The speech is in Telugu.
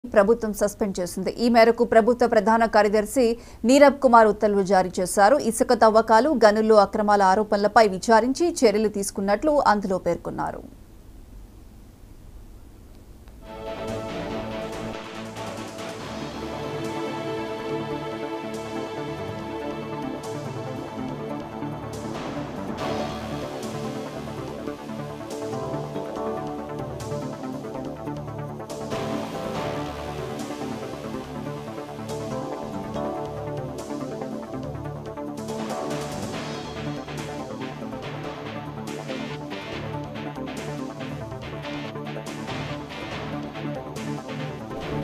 ప్రభుత్వం సస్పెండ్ చేసింది. ఈ మేరకు ప్రభుత్వ ప్రధాన కార్యదర్శి నీరబ్ కుమార్ ఉత్తర్వులు జారీ చేశారు. ఇసుక తవ్వకాలు, గనుల్లో అక్రమాల ఆరోపణలపై విచారించి చర్యలు తీసుకున్నట్లు అందులో పేర్కొన్నారు.